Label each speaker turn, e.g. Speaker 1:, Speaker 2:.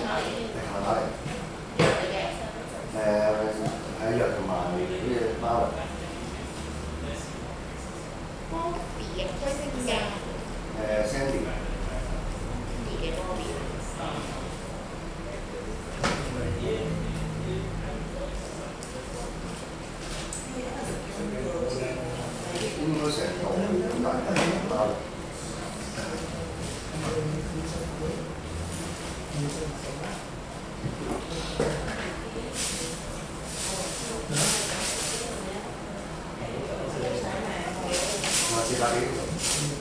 Speaker 1: 係咪？係藥同埋啲貓嚟。
Speaker 2: 波比啊，佢姓咩
Speaker 1: Sandy。
Speaker 2: 你嘅波比。
Speaker 1: 應該成棟咁大嘅貓。我知啦，呢度。